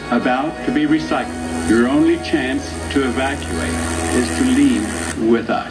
about to be recycled. Your only chance to evacuate is to leave with us.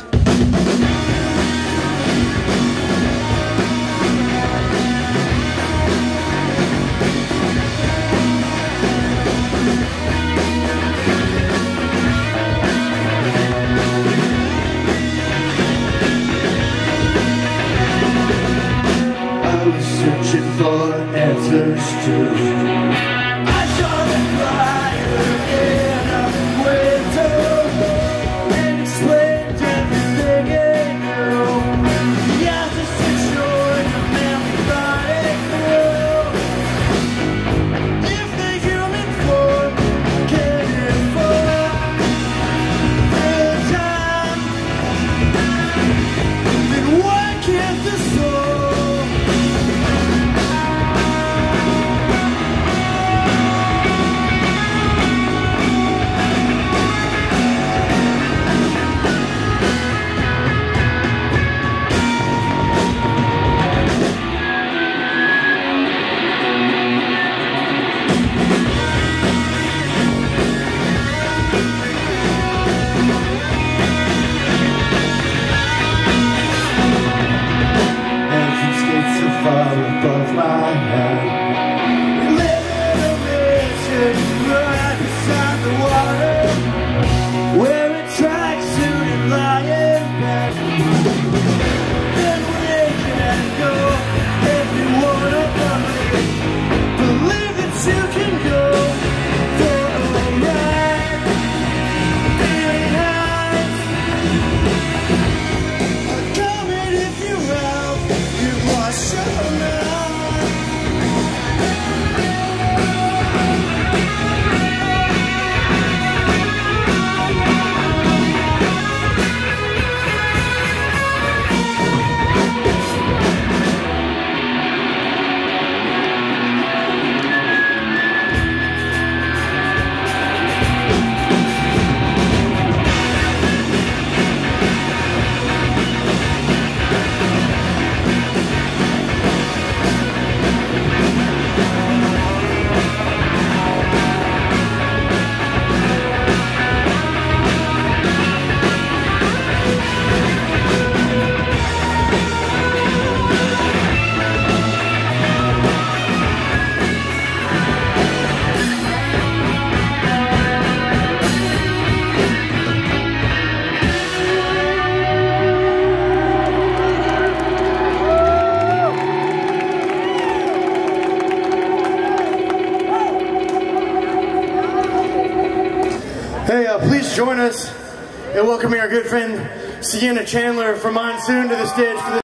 Searching for answers to I saw the fire in a window and explained everything it knew. The opposite shores of memory running through. If the human form can inform the time, then why can't the soul? Above my head, we live in a mansion right beside the water, wearing tracksuit and lying bed. Then we can go, everyone above me, believe that you can go for a ride behind. A comet if you're out, you wash your mouth. Hey, please join us in welcoming our good friend Sienna Chandler from Monsoon to the stage for the